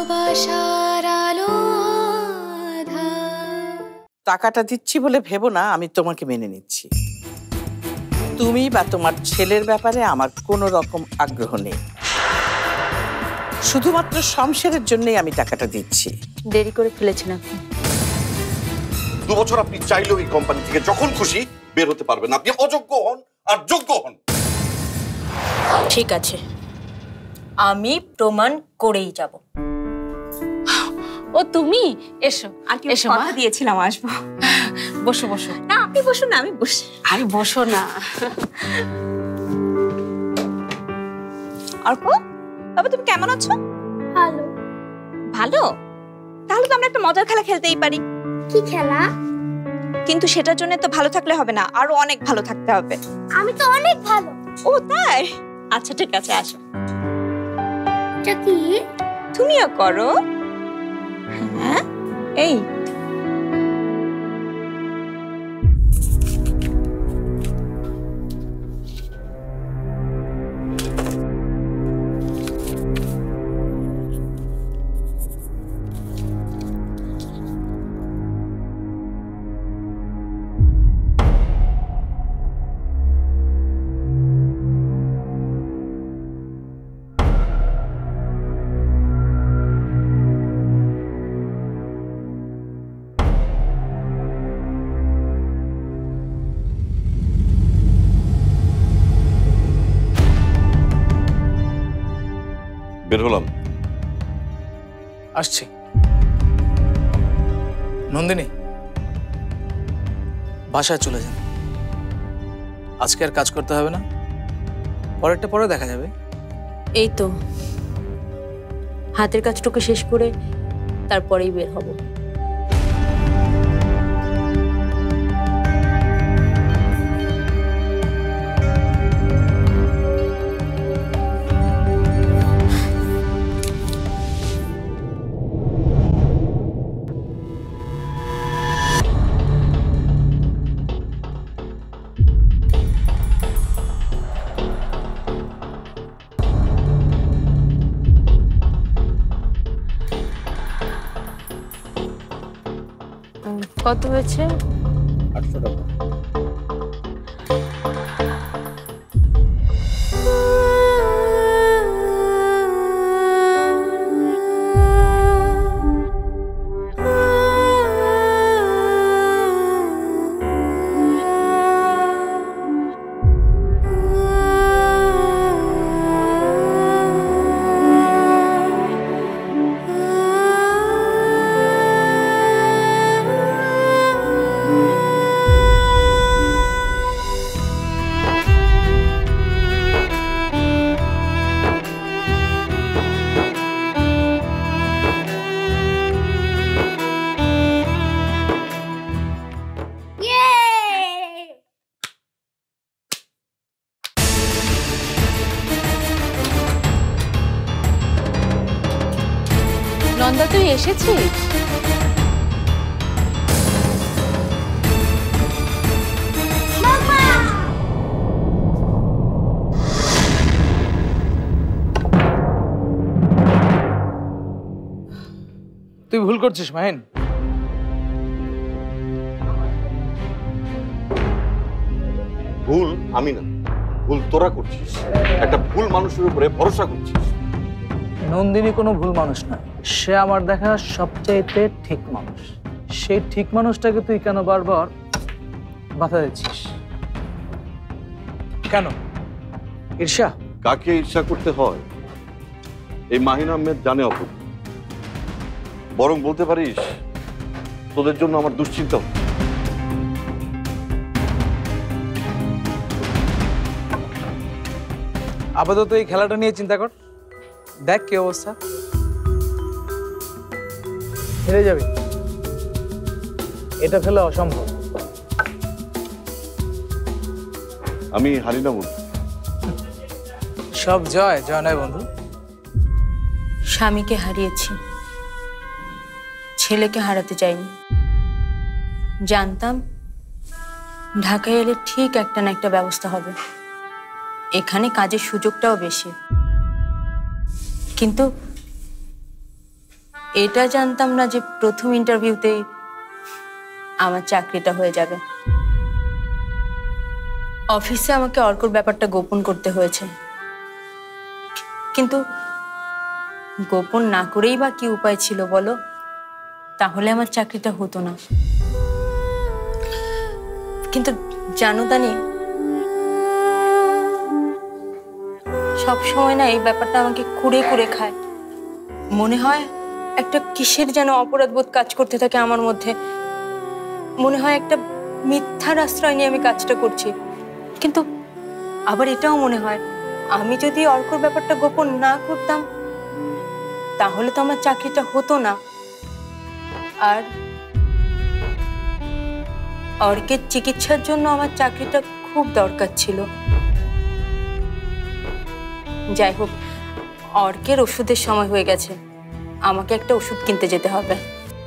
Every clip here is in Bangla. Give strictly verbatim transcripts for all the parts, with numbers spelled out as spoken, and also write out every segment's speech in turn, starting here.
ভালোবাসার আলো আঁধার। টাকাটা দিচ্ছি বলে ভেবো না আমি তোমাকে মেনে নিচ্ছি। তুমি বা তোমার ছেলের ব্যাপারে আমার কোনো রকম আগ্রহ নেই। শুধুমাত্র শমশেরের জন্যই আমি টাকাটা দিচ্ছি। দেরি করে ফেলেছেন আপনি। দু বছর আপনি চাইলেও এই কোম্পানি থেকে যখন খুশি বের হতে পারবেন। আপনি অযোগ্য হন আর যোগ্য হন। ঠিক আছে, আমি প্রমাণ করেই যাব। ও তুমি এসো, আর কি এসো, কথা মা। দিয়েছিলাম আসবো। বসো বসো। না আপনি বসুন না, আমি বসি। আরে বসো না। অর্ক, বাবা তুমি কেমন আছো? ভালো। ভালো? তাহলে তো আমরা একটা মজার খেলা খেলতেই পারি। কি খেলা? কিন্তু সেটার জন্য তো ভালো থাকলে হবে না, আরো অনেক ভালো থাকতে হবে। আমি তো অনেক ভালো। ও তাই? আচ্ছা ঠিক আছে, আসো। এটা কি? তুমিও করো। হ্যাঁ এই বের হলাম। আসছি। নন্দিনী, বাসায় চলে যান। আজকে আর কাজ করতে হবে না, পরেরটা পরে দেখা যাবে। এই তো হাতের কাজটুকু শেষ করে তারপরেই বের হব। কত হয়েছে? আটশো টাকা। নন্দা তুই এসেছিস? তুই ভুল করছিস মাহিন। ভুল আমি না, ভুল তোরা করছিস। একটা ভুল মানুষের উপরে ভরসা করছিস। নন্দিনী কোনো ভুল মানুষ নয়, সে আমার দেখা সবচাইতে ঠিক মানুষ। সেই ঠিক মানুষটাকে তুই কেন বারবার বাধা দিচ্ছিস? কেন? ঈর্ষা? কাকে ঈর্ষা করতে হয় এই মাহিন আহমেদ জানে অপু। বরং বলতে পারিস তোদের জন্য আমার দুশ্চিন্তা। আপাতত এই খেলাটা নিয়ে চিন্তা কর, দেখ কি অবস্থা। হেরে যাবে, এটা ফেলে অসম্ভব। আমি হারি না বন্ধু। সব জয় জয় নয় বন্ধু। স্বামীকে হারিয়েছি, ছেলেকে হারাতে চাইনি। জানতাম ঢাকায় এলে ঠিক একটা না একটা ব্যবস্থা হবে, এখানে কাজের সুযোগটাও বেশি। কিন্তু এটা জানতাম না যে প্রথম ইন্টারভিউতেই আমার চাকরিটা হয়ে যাবে। অফিসে আমাকে অর্কর ব্যাপারটা গোপন করতে হয়েছে, কিন্তু গোপন না করেই বা কি উপায় ছিল বলো? তাহলে আমার চাকরিটা হতো না। কিন্তু জানো তানি, সব সময় না এই ব্যাপারটা আমাকে কুড়ে কুড়ে খায়। মনে হয় একটা কিসের যেন অপরাধবোধ কাজ করতে থাকে আমার মধ্যে। মনে হয় একটা মিথ্যার আশ্রয় নিয়ে আমি কাজটা করছি, কিন্তু আবার এটাও মনে হয় আমি যদি অর্কর ব্যাপারটা গোপন না করতাম তাহলে তো আমার চাকরিটা হতো না। আর অর্কের চিকিৎসার জন্য আমার চাকরিটা খুব দরকার ছিল। যাই হোক, অর্কের ওষুধের সময় হয়ে গেছে, আমাকে একটা ওষুধ কিনতে যেতে হবে।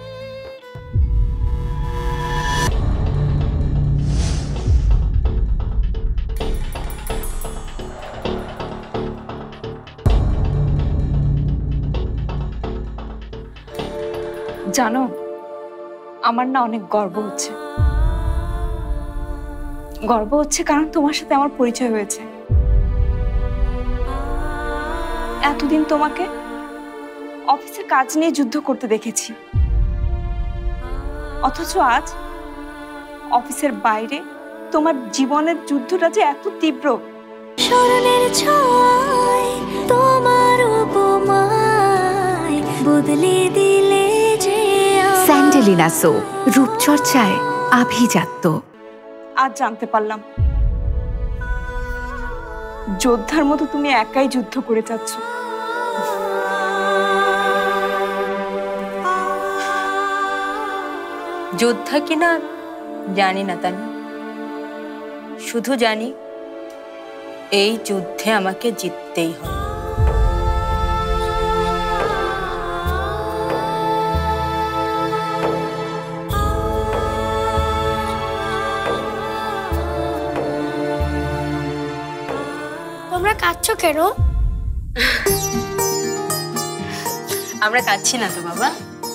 জানো, আমার না অনেক গর্ব হচ্ছে। গর্ব হচ্ছে কারণ তোমার সাথে আমার পরিচয় হয়েছে। এতদিন তোমাকে অফিসে কাজ নিয়ে যুদ্ধ করতে দেখেছি, অথচ আজ অফিসের বাইরে তোমার জীবনের যুদ্ধটা যে এত তীব্র। স্মরণের ছোঁয়ায় তোমার উপমায় বদলে দিলে যে স্যান্ডেলিনা সো, রূপচর্চায় আভিজাত্য। আজ জানতে পারলাম যোদ্ধার মতো তুমি একাই যুদ্ধ করে যাচ্ছ। যোদ্ধা কিনা জানি না তানি, শুধু জানি এই যুদ্ধে আমাকে জিততেই হবে। তোমরা কাঁদছো কেন? আমরা কাঁদছি না তো বাবা,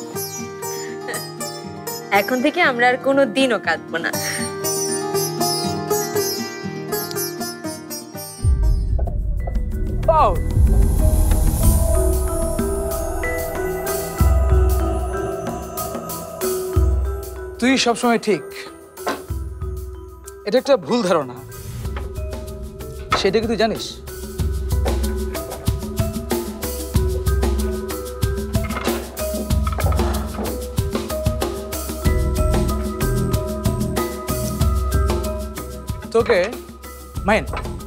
এখন থেকে আমরা আর কোনো দিনও কাঁদবো না। তুই সবসময় ঠিক, এটা একটা ভুল ধারণা, সেটা কি তুই জানিস? তোকে মাইন,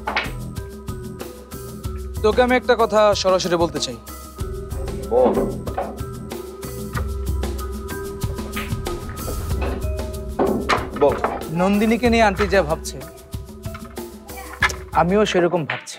তোকে আমি একটা কথা সরাসরি বলতে চাই। বল। নন্দিনীকে নিয়ে আন্টি যা ভাবছে আমিও সেরকম ভাবছি।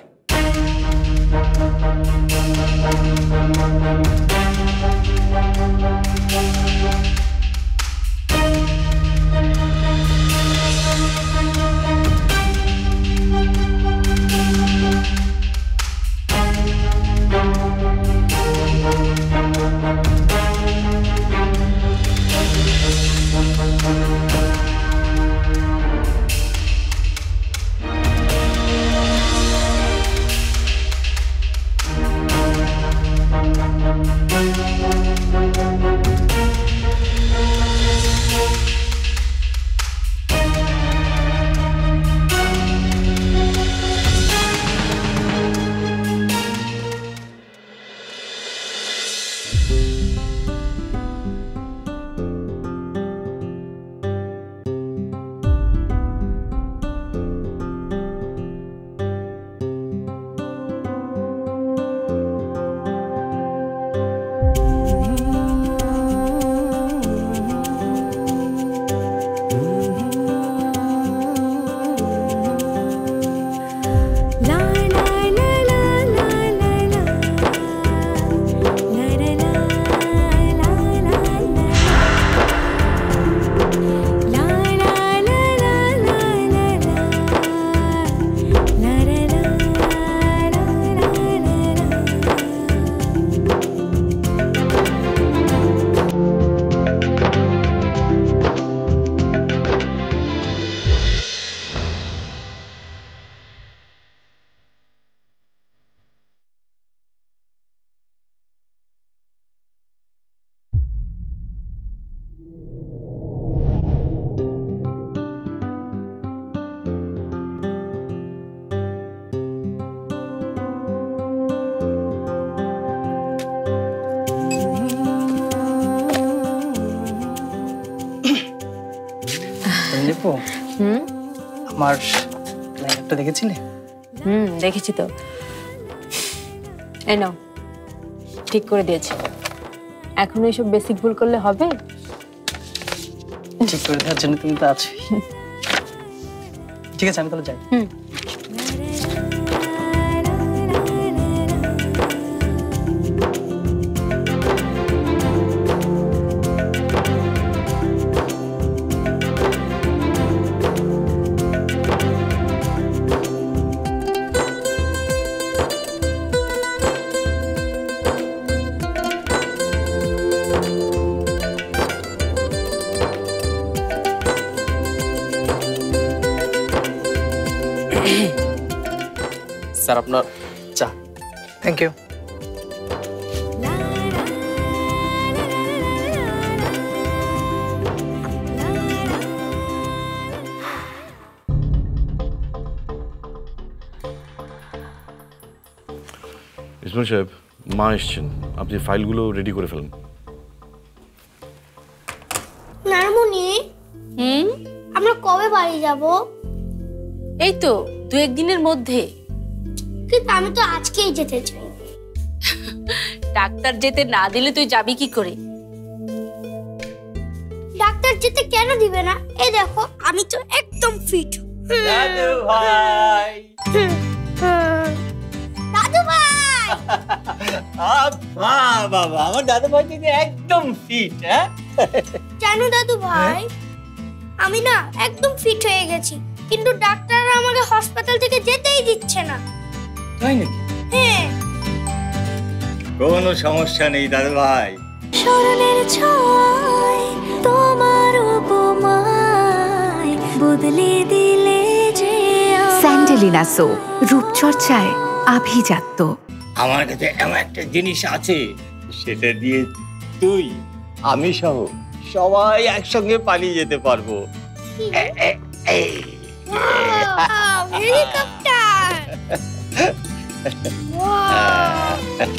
আপু হুম আমার ল্যাপটপটা দেখেছিলে? হুম দেখেছি তো। এই নাও, ঠিক করে দিয়েছি। এখন এইসব বেসিক ভুল করলে হবে? ঠিক করে দেওয়ার জন্য তুমি তো আছো। ঠিক আছে, আমি তাহলে যাই। হুম স্যার আপনার চা। Thank you. ইসমাইল সাহেব, মা এসছেন, আপনি ফাইলগুলো রেডি করে ফেলেন। নারমুনি, হুম আমরা কবে বাড়ি যাব? এই তো দু একদিনের মধ্যে। কিন্তু আমি তো আজকেই যেতে চাই। ডাক্তার যেতে না দিলে তুই যাবি কি করে? ডাক্তার যেতে কেন দিবে না? এই দেখো, আমি তো একদম ফিট। দাদু ভাই, দাদু ভাই, বাবা বাবা, আমার দাদু ভাই কিন্তু একদম ফিট। হ্যাঁ জানো দাদু ভাই, আমি না একদম ফিট হয়ে গেছি, কিন্তু ডাক্তাররা আমাকে হাসপাতাল থেকে যেতেই দিচ্ছে না। তাই নাকি? হ্যাঁ, কোনো সমস্যা নেই দাদু ভাই। স্মরণের ছয় তোমার উপমায় বদলে দিলে যে আমায়। স্যান্ডেলিনা সো, রূপচর্চায় আভিজাত্য। আমার কাছে এমন একটা জিনিস আছে, সেটা দিয়ে তুই আমি সহ সবাই একসঙ্গে পালিয়ে যেতে পারবো। Wow, helicopter! ওয়াও!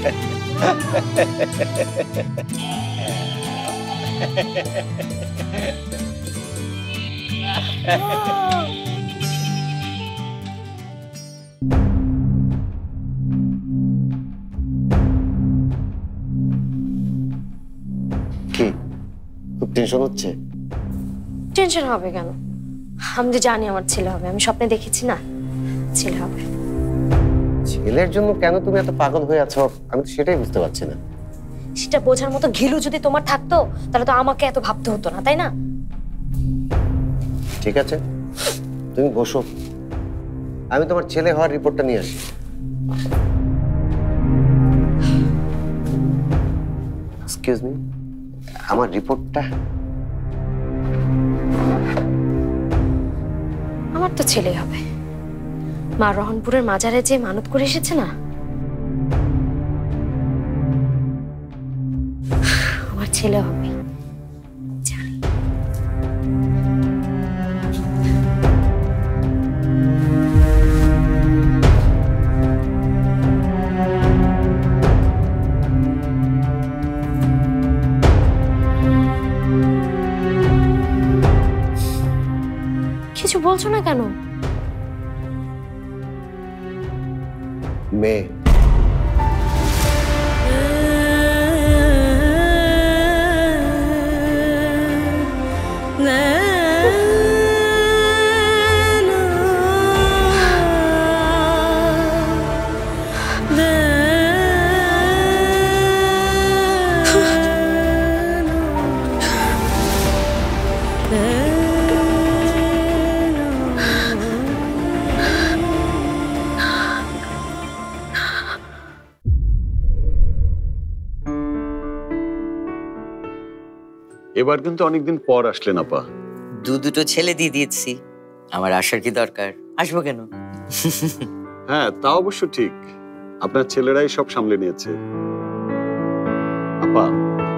ওয়াও! কি খুব টেনশন হচ্ছে? টেনশন হবে কেন? আমি তো জানি আমার ছেলে হবে, আমি স্বপ্নে দেখেছি না ছেলে হবে। ছেলের জন্য কেন তুমি এত পাগল হয়ে আছো, আমি তো সেটাই বুঝতে পারছি না। সেটা বোঝার মতো ঘিলু যদি তোমার থাকতো তাহলে তো আমাকে এত ভাবতে হতো না, তাই না? ঠিক আছে, তুমি বসো, আমি তোমার ছেলে হওয়ার রিপোর্টটা নিয়ে আসি। এক্সকিউজ মি, আমার রিপোর্টটা। আমার তো ছেলে হবে। মা রহনপুরের মাজারে যে মানত করে এসেছে না, আমার ছেলে হবে জানি। কিছু বলছো না কেন? মেয়ে। এবার কিন্তু অনেকদিন পর আসলেন আপা। দু দুটো ছেলে দিয়ে দিয়েছি, আমার আসার কি দরকার? আসবো কেন? হ্যাঁ, তা অবশ্য ঠিক, আপনার ছেলেরাই সব সামলে নিয়েছে। আপা,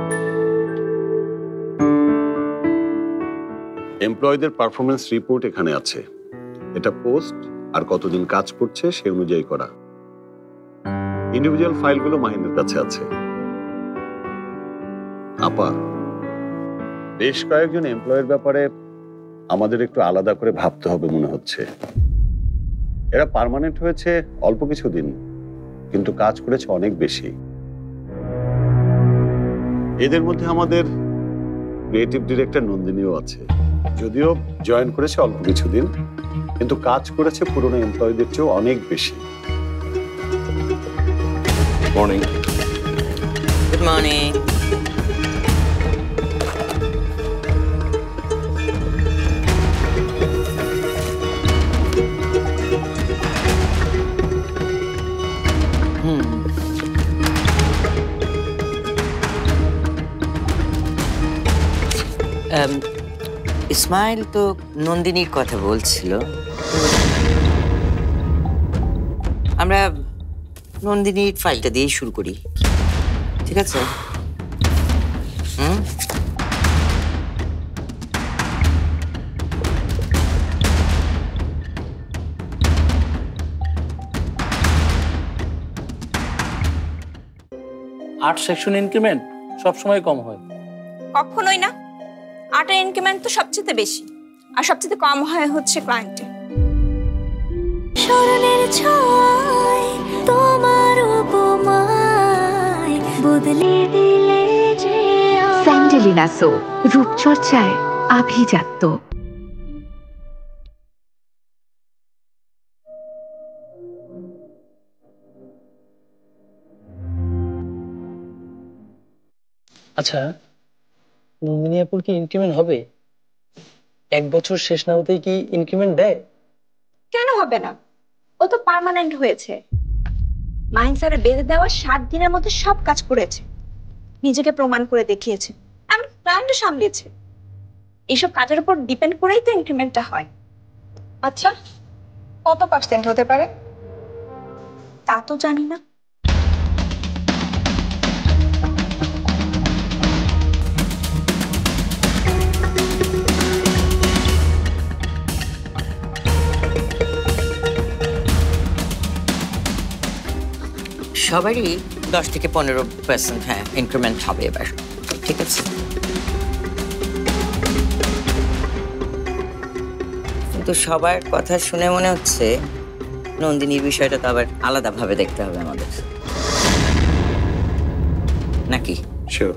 এমপ্লয়ীদের পারফরমেন্স রিপোর্ট এখানে আছে। এটা পোস্ট আর কতদিন কাজ করছে সে অনুযায়ী করা। ইন্ডিভিজুয়াল ফাইলগুলো মাহিনের কাছে আছে। আপা, বেশ কয়েকজন এমপ্লয়ের ব্যাপারে আমাদের একটু আলাদা করে ভাবতে হবে মনে হচ্ছে। এরা পার্মানেন্ট হয়েছে অল্প কিছুদিন, কিন্তু কাজ করেছে অনেক বেশি। এদের মধ্যে আমাদের ক্রিয়েটিভ ডিরেক্টর নন্দিনীও আছে। যদিও জয়েন করেছে অল্প কিছুদিন, কিন্তু কাজ করেছে পুরনো এমপ্লয়ীদের চেয়েও অনেক বেশি। মর্নিং। Good morning. ইসমাইল তো নন্দিনীর কথা বলছিল। আমরা নন্দিনীর ফাইলটা দিয়ে শুরু করি, ঠিক আছে? হুম আট সেকশন ইনক্রিমেন্ট সবসময় কম হয়। কখনোই না, আটের ইনক্রিমেন্ট তো সবচেয়ে বেশি, আর সবচেয়ে কম হয় হচ্ছে ক্লায়েন্টে। স্মরণের ছয় তোমার উপমায় বদলে দিলে যে স্যান্ডেলিনা সো, রূপচর্চায় আভিজাত্য। আচ্ছা, নন্দিনী আপুর কি ইনক্রিমেন্ট হবে? এক বছর শেষ না হতেই কি ইনক্রিমেন্ট দেয়? কেন হবে না? ও তো পার্মানেন্ট হয়েছে। মাহিন স্যারের বেঁধে দেওয়া সাত দিনের মধ্যে সব কাজ করেছে, নিজেকে প্রমাণ করে দেখিয়েছে, এমন ক্লায়েন্টও সামলিয়েছে। এইসব কাজের উপর ডিপেন্ড করেই তো ইনক্রিমেন্টটা হয়। আচ্ছা, কত পার্সেন্ট হতে পারে তা তো জানি না। সবারই দশ থেকে পনেরো পার্সেন্ট হ্যাঁ ইনক্রিমেন্ট হবে এবার, ঠিক আছে? কিন্তু সবার কথা শুনে মনে হচ্ছে নন্দিনীর বিষয়টা তো আবার আলাদাভাবে দেখতে হবে আমাদের, নাকি? শিওর।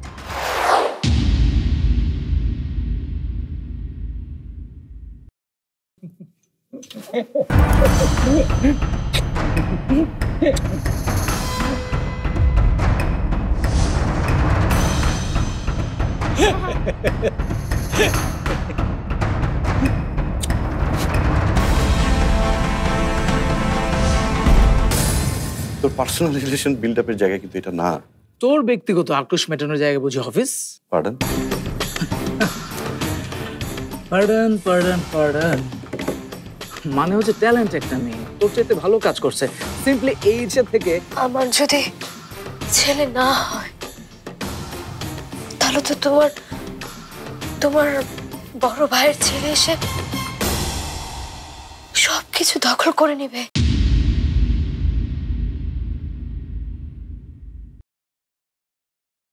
তোর পার্সোনাল রিলেশন বিল্ড আপের জায়গা কিন্তু এটা না। তোর ব্যক্তিগত আক্রোশ মেটানোর জায়গা বুঝি office? Pardon pardon pardon pardon মানে হচ্ছে ট্যালেন্ট একটা মেয়ে, তোর চাইতে ভালো কাজ করছে। সিম্পলি এই ইচ্ছা থেকে আমার যদি ছেলে না হয় তাহলে তো তোমার তোমার বড় ভাইয়ের ছেলে এসে সবকিছু দখল করে নেবে।